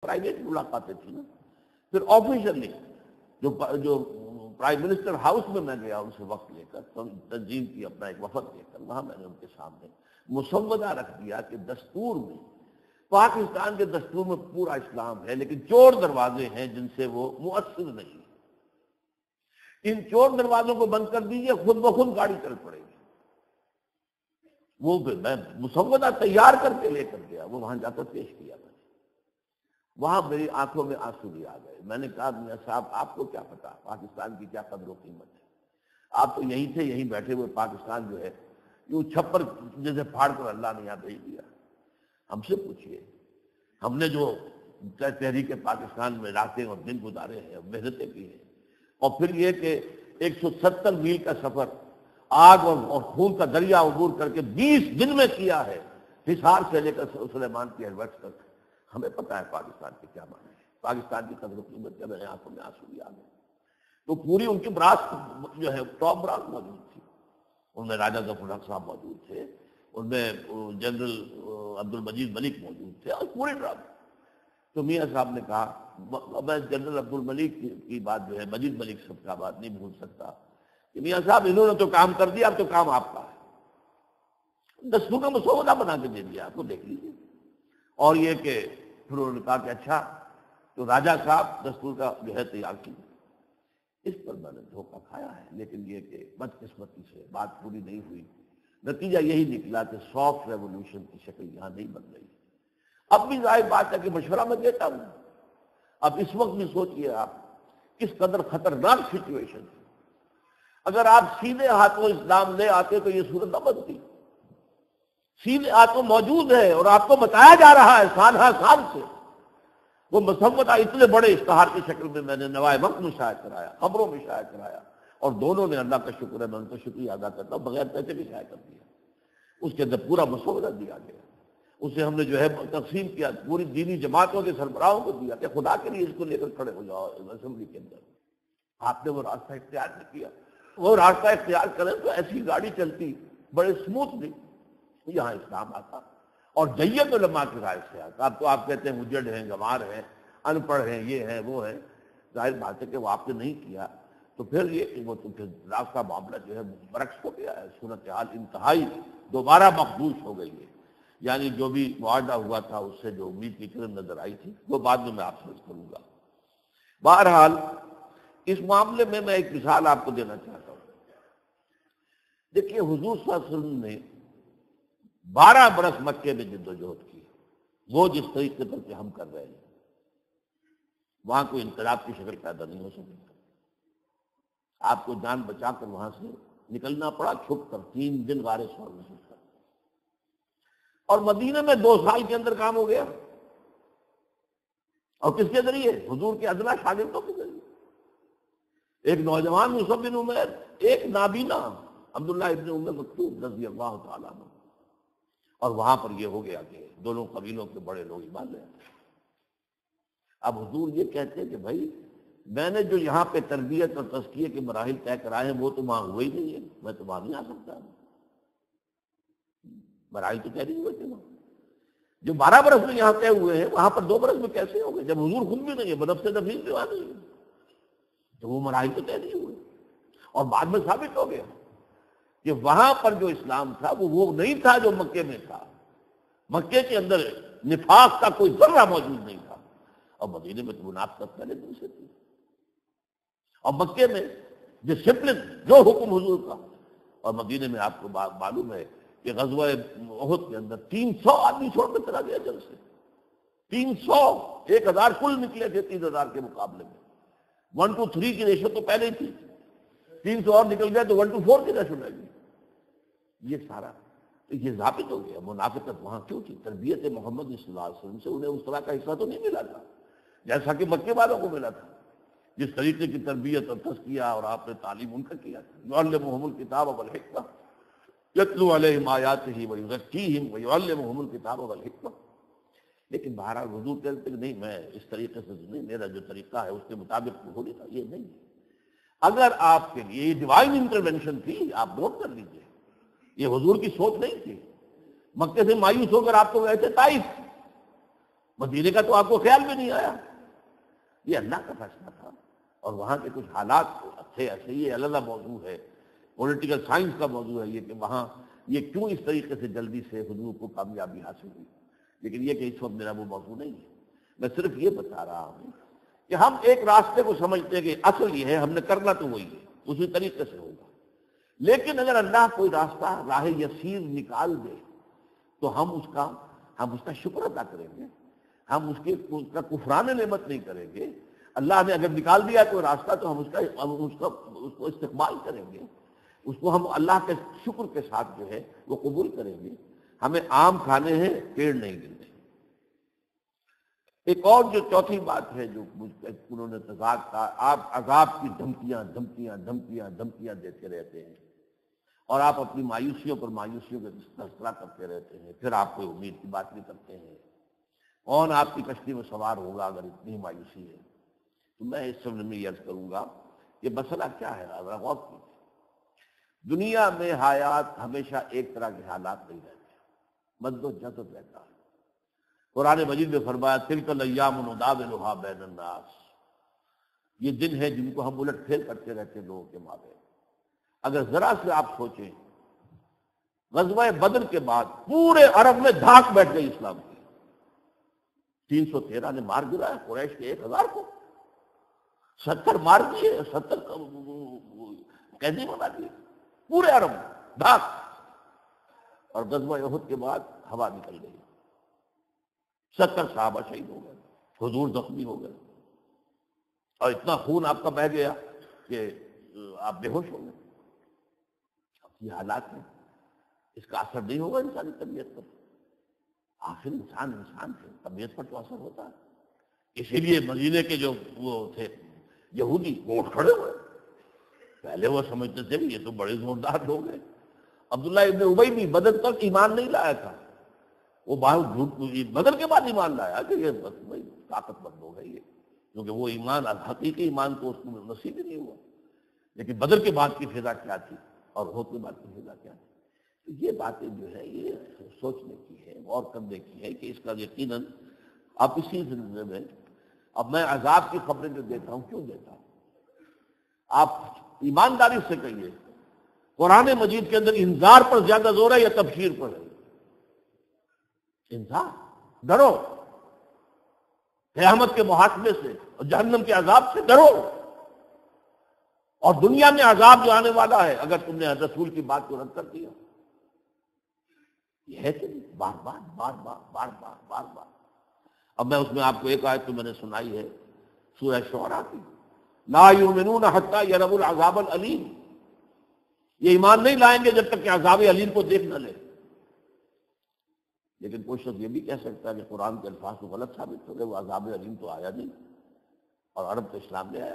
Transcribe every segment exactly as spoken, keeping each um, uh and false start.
Private ملاقاتیں تھیں نا. پھر آفیشلی جو جو پرائم منسٹر ہاؤس میں میں گیا ان سے وقت لے کر تنظیم کی اپنا ایک وفد لے کر, وہاں میں نے ان کے سامنے مسودہ رکھ دیا کہ دستور میں, پاکستان کے دستور میں پورا اسلام ہے لیکن چور دروازے ہیں جن سے وہ مؤثر نہیں. ان چور دروازوں کو بند کر دیجئے, خود بخود گاڑی چل پڑے گی. وہ میں مسودہ تیار کر کے لے کر گیا, وہ وہاں جا کر پیش کیا میں نے. وہاں میری آنکھوں میں آنسو بھی آ گئے. میں نے کہا میاں صاحب آپ کو کیا پتا پاکستان کی کیا قدر و قیمت ہے, آپ تو یہیں تھے, یہیں بیٹھے ہوئے. پاکستان جو ہے یوں چھپر جیسے پھاڑ کر اللہ نے یہاں بھیج دیا. ہم سے پوچھئے, ہم نے جو تحریک پاکستان میں راتیں اور دن گزارے ہیں, محنتیں کی ہیں, اور پھر یہ کہ ایک سو ستر میل کا سفر آگ اور خون کا دریا عبور کر کے بیس دن میں کیا ہے, حصار سے لے کر سلیمان کی ہیڈورکس تک. ہمیں پتہ ہے پاکستان کے کیا معنی ہے, پاکستان کی قدر و قیمت کیا. میرے آنکھوں میں آنسو بھی آ گئے. تو پوری ان کی براس جو ہے ٹاپ براس موجود تھی. ان میں راجہ ظفر الحق صاحب موجود تھے, ان میں جنرل عبد المجید ملک موجود تھے, اور پورے ڈرامے. تو میاں صاحب نے کہا, میں جنرل عبد الملک کی بات جو ہے مجید ملک صاحب کا بات نہیں بھول سکتا کہ میاں صاحب انہوں نے تو کام کر دیا, اب تو کام آپ کا ہے. دستور کا مسودہ بنا کے دے دیا, آپ کو دیکھ لیجیے. اور یہ کہ پھر انہوں نے کہا کہ اچھا تو راجہ صاحب دستور کا جو ہے تیار کی. اس پر میں نے دھوکہ کھایا ہے, لیکن یہ کہ بدقسمتی سے بات پوری نہیں ہوئی. نتیجہ یہی نکلا کہ سافٹ ریولوشن کی شکل یہاں نہیں بن رہی. اب بھی ظاہر بات ہے کہ مشورہ میں دیتا ہوں. اب اس وقت بھی سوچئے آپ کس قدر خطرناک سچویشن ہے. اگر آپ سیدھے ہاتھوں اسلام لے آتے تو یہ صورت نہ بنتی. سیدھے ہاتھوں موجود ہے اور آپ کو بتایا جا رہا ہے سال ہر سال سے. وہ مسودہ اتنے بڑے اشتہار کی شکل میں میں نے نوائے وقت میں شائع کرایا, خبروں میں شائع کرایا, اور دونوں نے, اللہ کا شکر ہے, میں ان کا شکریہ ادا کرتا ہوں, بغیر پیسے بھی شائع کر دیا. اس کے اندر پورا مسودہ دیا گیا. اسے ہم نے جو ہے تقسیم کیا, پوری دینی جماعتوں کے سربراہوں کو دیا کہ خدا کے لیے اس کو لے کر کھڑے ہو جاؤ اسمبلی کے اندر. آپ نے وہ راستہ اختیار نہیں کیا. وہ راستہ اختیار کریں تو ایسی گاڑی چلتی بڑے سموتھلی, یہاں اسلام آتا اور جیت علماء کی رائے سے آتا. اب تو آپ کہتے ہیں مجرد ہیں, گنوار ہیں, ان پڑھ ہیں, یہ ہیں وہ ہیں. ظاہر بات ہے کہ وہ آپ نے نہیں کیا تو پھر یہ کہ وہ تو پھر راستہ معاملہ جو ہے برعکس ہو گیا ہے. صورتحال انتہائی دوبارہ مخدوش ہو گئی ہے. یعنی جو بھی معاہدہ ہوا تھا اس سے جو امید کی کرن نظر آئی تھی وہ بعد میں میں آپ سے کروں گا. بہرحال اس معاملے میں میں ایک مثال آپ کو دینا چاہتا ہوں. دیکھیے حضور صلی اللہ علیہ وسلم نے بارہ برس مکے میں جد و جہد کی. وہ جس طریقے پر کہ ہم کر رہے ہیں وہاں کوئی انقلاب کی شکل پیدا نہیں ہو سکی. آپ کو جان بچا کر وہاں سے نکلنا پڑا, چھپ کر تین دن غار ثور میں چھپ کر. اور مدینہ میں دو سال کے اندر کام ہو گیا. اور کس کے ذریعے؟ حضور کے ادنا شاگردوں کے ذریعے. ایک نوجوان مصعب بن عمیر, ایک نابینا عبداللہ ابن ام مکتوم رضی اللہ تعالیٰ عنہ. اور وہاں پر یہ ہو گیا کہ دونوں قبیلوں کے بڑے لوگ ایمان لے آئے. اب حضور یہ کہتے ہیں کہ بھائی میں نے جو یہاں پہ تربیت اور تزکیے کے مراحل طے کرائے ہیں وہ تو وہاں ہوئے ہی نہیں ہے, میں تو وہاں نہیں آ سکتا. مراحل تو طے نہیں ہوئے تھے وہاں. جو بارہ برس میں یہاں طے ہوئے ہیں وہاں پر دو برس میں کیسے ہو گئے جب حضور خود بھی نہیں ہے, بنفس نفیس بھی وہاں نہیں ہے, تو وہ مراحل تو طے نہیں ہوئے. اور بعد میں ثابت ہو گیا کہ وہاں پر جو اسلام تھا وہ وہ نہیں تھا جو مکے میں تھا. مکے کے اندر نفاق کا کوئی ذرہ موجود نہیں تھا, اور مدینے میں تو منافقت پہلے دن سے تھی. اور مکے میں ڈسپلن جو حکم حضور کا, اور مدینے میں آپ کو معلوم ہے کہ غزوہ احد کے اندر تین سو آدمی چھوڑ کر چلا گیا جنگ سے. تین سو, ایک ہزار کل نکلے تھے تین ہزار کے مقابلے میں. ون ٹو تھری کی ریشو تو پہلے ہی تھی, تین سو اور نکل گئے تو ون ٹو فور کی ریشو رہ گئی. یہ سارا یہ ثابت ہو گیا منافقت وہاں کیوں تھی. تربیت محمد صلی اللہ علیہ وسلم سے انہیں اس طرح کا حصہ تو نہیں ملا تھا جیسا کہ مکے والوں کو ملا تھا. جس طریقے کی تربیت اور تزکیہ اور آپ نے تعلیم ان کا کیا تھا. یعلمہم الکتاب والحکمہ یتلو علیہم آیاتہ ویزکیہم ویعلمہم الکتاب والحکمہ. لیکن بہرحال حضور کہتے کہ نہیں, میں اس طریقے سے نہیں, میرا جو طریقہ ہے اس کے مطابق ہو نہیں تھا. یہ نہیں, اگر آپ کے لیے یہ ڈیوائن انٹرونشن تھی آپ نوٹ کر لیجئے, یہ حضور کی سوچ نہیں تھی. مکے سے مایوس ہو کر آپ کو گئے تھے طائف, مدینے کا تو آپ کو خیال بھی نہیں آیا. یہ اللہ کا فیصلہ تھا، اور وہاں کے کچھ حالات تھے ایسے. یہ علیحدہ موضوع ہے، پولیٹیکل سائنس کا موضوع ہے یہ کہ وہاں یہ کیوں اس طریقے سے جلدی سے حضور کو کامیابی حاصل ہوئی. لیکن یہ کہ اس وقت میرا وہ موضوع نہیں ہے. میں صرف یہ بتا رہا ہوں کہ ہم ایک راستے کو سمجھتے ہیں کہ اصل یہ ہے، ہم نے کرنا تو وہی ہے، اسی طریقے سے ہوگا. لیکن اگر اللہ کوئی راستہ راہ یسیر نکال دے تو ہم اس کا ہم اس کا شکر ادا کریں گے، ہم اس کے اس کا کفران نعمت نہیں کریں گے. اللہ نے اگر نکال دیا کوئی راستہ تو ہم اس کا ہم اس کا اس کو استقبال کریں گے، اس کو ہم اللہ کے شکر کے ساتھ جو ہے وہ قبول کریں گے. ہمیں آم کھانے ہیں، پیڑ نہیں گرنے. ایک اور جو چوتھی بات ہے جو انہوں نے تضاد کا، آپ عذاب کی دھمکیاں دھمکیاں دھمکیاں دھمکیاں دیتے رہتے ہیں اور آپ اپنی مایوسیوں پر مایوسیوں کا تذکرہ کرتے رہتے ہیں، پھر آپ کوئی امید کی بات نہیں کرتے ہیں. کون آپ کی کشتی میں سوار ہوگا اگر اتنی مایوسی ہے؟ تو میں اس سمجھ میں یہ عرض کروں گا کہ مسئلہ کیا ہے، ذرا غور کیجیے. دنیا میں حیات ہمیشہ ایک طرح کے حالات نہیں رہتے، مد و جزب رہتا ہے. قرآن مجید میں فرمایا تلک الایام نداولها بین الناس، یہ دن ہے جن کو ہم الٹ پھیر کرتے رہتے ہیں لوگوں کے مابین. اگر ذرا سے آپ سوچیں، غزوہ بدر کے بعد پورے عرب میں دھاک بیٹھ گئی اسلام کی. تین سو تیرہ نے مار گرایا قریش کے ایک ہزار کو، ستر مار دیے، ستر قیدی بنا دیے پورے عرب میں دھاک. اور غزوہ احد کے بعد ہوا نکل گئی، ستر صحابہ شہید ہو گئے، حضور زخمی ہو گئے، اور اتنا خون آپ کا بہہ گیا کہ آپ بے ہوش ہو گئے. اب یہ حالات ہیں، اس کا اثر نہیں ہوگا انسانی طبیعت پر؟ آخر انسان انسان ہے، طبیعت پر تو اثر ہوتا ہے. اسی لیے مدینے کے جو وہ تھے یہودی وہ اٹھ کھڑے ہوئے. پہلے وہ سمجھتے تھے کہ یہ تو بڑے زوردار لوگ ہیں. عبداللہ ابن ابی بھی بدر تک ایمان نہیں لایا تھا، وہ باہر جھوٹ بدر کے بعد ایمان لایا کہ یہ بس بھائی طاقت مند ہو گئی ہے، کیونکہ وہ ایمان حقیقی ایمان تو اس کو نصیب ہی نہیں ہوا. لیکن بدر کے بعد کی فضا کیا تھی اور احد کے بعد کی فضا کیا تھی؟ تو یہ باتیں جو ہے یہ سوچنے کی ہے، غور کرنے کی ہے کہ اس کا یقیناً اب اسی سلسلے میں اب میں عذاب کی خبریں جو دیتا ہوں کیوں دیتا ہوں؟ آپ ایمانداری سے کہیے، قرآن مجید کے اندر انذار پر زیادہ زور ہے یا تبشیر پر ہے؟ انذار، ڈرو قیامت کے محاکمے سے اور جہنم کے عذاب سے ڈرو. اور دنیا میں عذاب جو آنے والا ہے اگر تم نے رسول کی بات کو رد کر دیا، یہ ہے کہ بار بار بار بار بار بار بار بار. اب میں اس میں آپ کو ایک آیت تو میں نے سنائی ہے سورہ شعراء کی، لا یؤمنون حتی یروا العذاب العلیم، یہ ایمان نہیں لائیں گے جب تک کہ عذاب علیم کو دیکھ نہ لیں. لیکن کوئی شخص یہ بھی کہہ سکتا ہے کہ قرآن کے الفاظ تو غلط ثابت ہو گئے، وہ عذاب علیم تو آیا نہیں اور عرب تو اسلام لے آیا.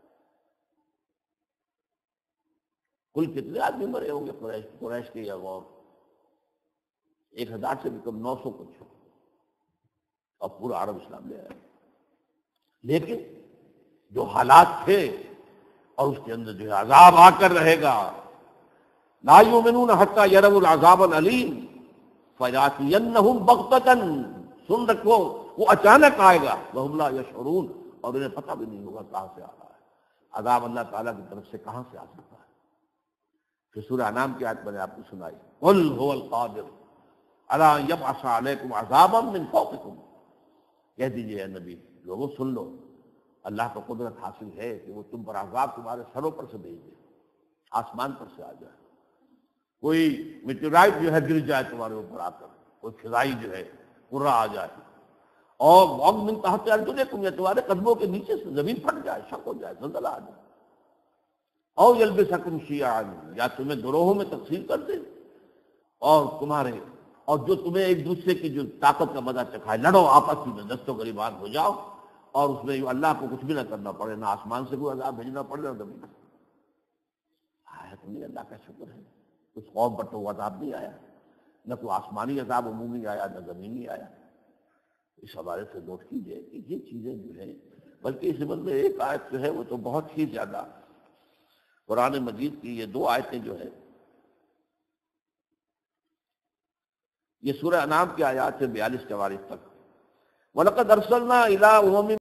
کل کتنے آدمی مرے ہوں گے قریش قریش کے یا غور؟ ایک ہزار سے بھی کم، نو سو کچھ، اور پورا عرب اسلام لے آیا. لیکن جو حالات تھے اور اس کے اندر جو ہے عذاب آ کر رہے گا، لا یؤمنون حتی یروا العذاب العلیم فیاتینہم بغتۃ، سن رکھو وہ اچانک آئے گا، وہم لا یشعرون، اور انہیں پتہ بھی نہیں ہوگا کہاں سے آ رہا ہے. عذاب اللہ تعالیٰ کی طرف سے کہاں سے آ سکتا ہے؟ پھر سورہ انعام کی آیت میں نے آپ کو سنائی، قل هو القادر علی ان یبعث علیکم عذابا من فوقکم، کہہ دیجئے اے نبی لوگوں سن لو، اللہ کو قدرت حاصل ہے کہ وہ تم پر عذاب تمہارے سروں پر سے بھیج دے، آسمان پر سے آ جائے، کوئی میٹیورائٹ جو ہے گر جائے تمہارے اوپر آ کر، کوئی فضائی جو ہے قرہ آ جائے، اور وَمْ مِن تحت ارجلکم، یا تمہارے قدموں کے نیچے سے زمین پھٹ جائے، شق ہو جائے، زلزلہ آ جائے، او یلبسکم شیعا، یا تمہیں گروہوں میں تقسیم کر دے، اور تمہارے اور جو تمہیں ایک دوسرے کی جو طاقت کا مزہ چکھائے، لڑو آپس میں، دست و گریبان ہو جاؤ، اور اس میں اللہ کو کچھ بھی نہ کرنا پڑے، نہ آسمان سے کوئی عذاب بھیجنا پڑے نہ زمین سے. آیا تو نہیں، اللہ کا شکر ہے، اس قوم پر تو عذاب نہیں آیا، نہ کوئی آسمانی عذاب عمومی آیا نہ زمینی آیا. اس حوالے سے نوٹ کیجئے کہ یہ چیزیں جو ہیں، بلکہ اس میں ایک آیت جو ہے وہ تو بہت ہی زیادہ قرآن مجید کی یہ دو آیتیں جو ہے، یہ سورہ انعام کی آیات سے بیالیس چوالیس تک، وَلَقَدْ أَرْسَلْنَا إِلَىٰ أُمَمٍ